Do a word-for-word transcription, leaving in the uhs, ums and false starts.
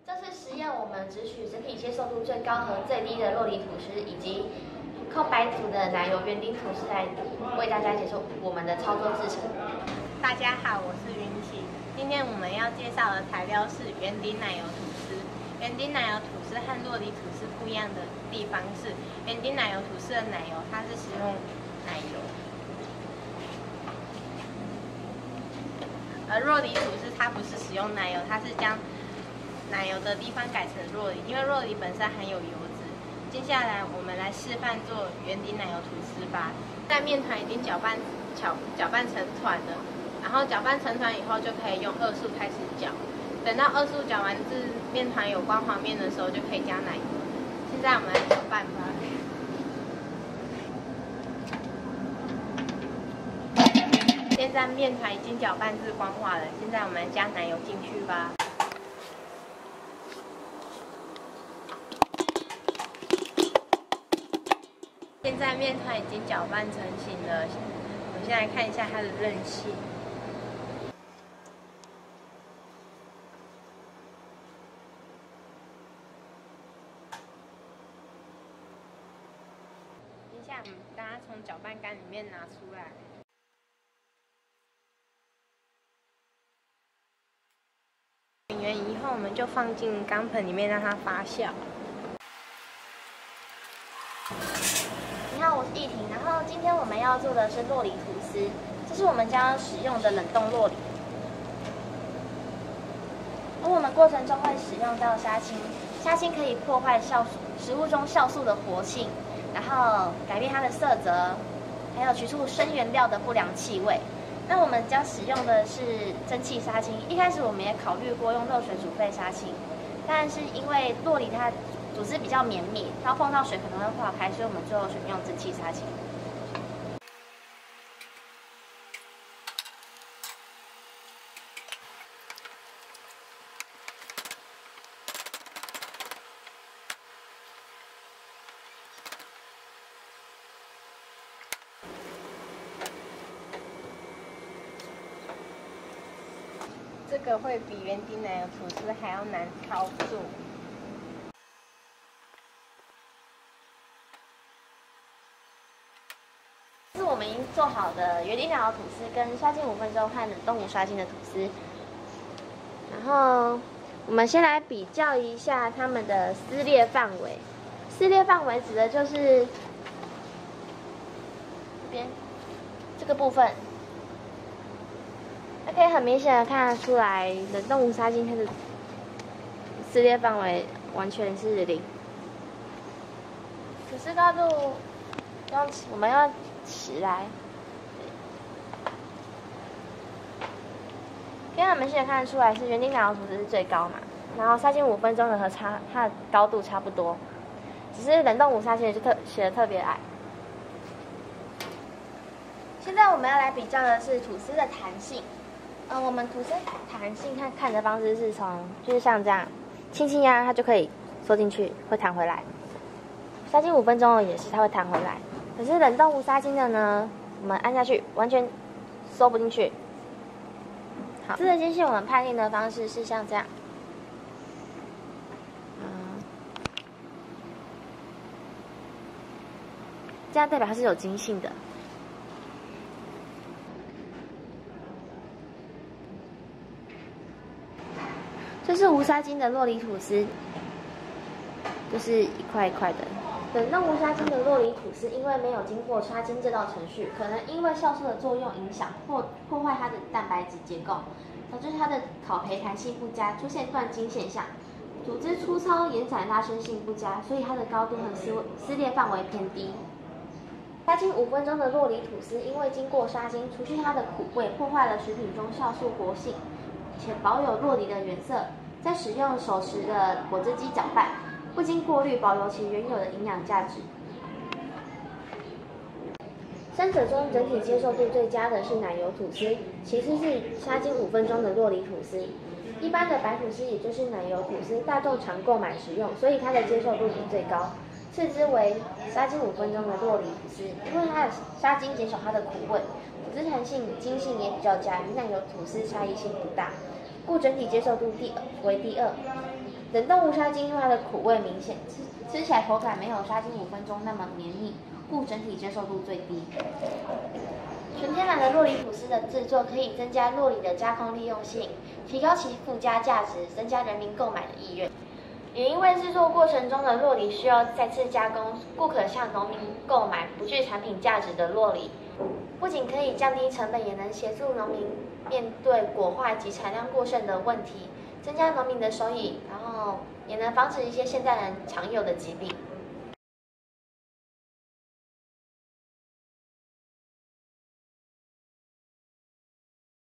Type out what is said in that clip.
这次实验我们只取整体接受度最高和最低的酪梨吐司，以及空白组的奶油园丁吐司来为大家解说我们的操作制成。 大家好，我是云奇。今天我们要介绍的材料是园丁奶油吐司。园丁奶油吐司和酪梨吐司不一样的地方是，园丁奶油吐司的奶油它是使用奶油，而酪梨吐司它不是使用奶油，它是将奶油的地方改成酪梨，因为酪梨本身含有油脂。接下来我们来示范做园丁奶油吐司吧。在面团已经搅拌搅搅拌成团了，然后搅拌成团以后就可以用二速开始搅。等到二速搅完至面团有光滑面的时候，就可以加奶油。现在我们来搅拌吧。现在面团已经搅拌至光滑了，现在我们加奶油进去吧。现在面团已经搅拌成型了，我们现在看一下它的韧性。接下来我们把它从搅拌杆里面拿出来。滚圆以后，我们就放进钢盆里面让它发酵。 你好，我是易婷。然后今天我们要做的是酪梨吐司，这是我们将使用的冷冻酪梨。而我们过程中会使用到杀青，杀青可以破坏酵素食物中酵素的活性，然后改变它的色泽，还有去除生原料的不良气味。那我们将使用的是蒸汽杀青。一开始我们也考虑过用热水煮沸杀青，但是因为酪梨它组织比较绵密，它碰到水可能会化开，所以我们最后选用蒸汽杀青。 这个会比园丁奶油吐司还要难操作。 这是我们已经做好的园丁奶油吐司跟杀青五分钟和冷冻无杀青的吐司。然后我们先来比较一下它们的撕裂范围。撕裂范围指的就是这边这个部分。那可以很明显的看得出来，冷冻无杀青它的撕裂范围完全是零。吐司高度要我们要起来，可以很明显的看得出来是园丁奶油吐司是最高嘛，然后杀青五分钟的和差它的高度差不多，只是冷冻无杀青就特写的特别矮。现在我们要来比较的是吐司的弹性。呃，我们吐司弹性看看的方式是从，就是像这样，轻轻压它就可以缩进去，会弹回来。杀青五分钟也是，它会弹回来。可是冷冻无杀青的呢，我们按下去完全收不进去。好，这个机器我们判定的方式是像这样，嗯，这样代表它是有筋性的。这是无杀青的酪梨吐司，就是一块一块的。冷冻无杀青的酪梨吐司，因为没有经过杀青这道程序，可能因为酵素的作用影响或破坏它的蛋白质结构，导致它的烤培弹性不佳，出现断筋现象。组织粗糙、延展拉伸性不佳，所以它的高度和撕撕裂范围偏低。杀青五分钟的酪梨吐司，因为经过杀青，除去它的苦味，破坏了食品中酵素活性，且保有酪梨的原色。再使用手持的果汁机搅拌，不经过滤，保留其原有的营养价值。三者中整体接受度最佳的是奶油吐司，其次是杀青五分钟的酪梨吐司。一般的白吐司，也就是奶油吐司，大众常购买食用，所以它的接受度也最高。次之为杀青五分钟的酪梨吐司，因为它的杀青减少它的苦味，组织弹性、筋性也比较佳，与奶油吐司差异性不大。故整体接受度第为第二。 冷冻无沙金因为它的苦味明显，吃吃起来口感没有沙金五分钟那么黏腻，故整体接受度最低。纯天然的酪梨吐司的制作可以增加酪梨的加工利用性，提高其附加价值，增加人民购买的意愿。也因为制作过程中的酪梨需要再次加工，故可向农民购买不具产品价值的酪梨，不仅可以降低成本，也能协助农民面对果坏及产量过剩的问题，增加农民的收益，然后也能防止一些现代人常有的疾病。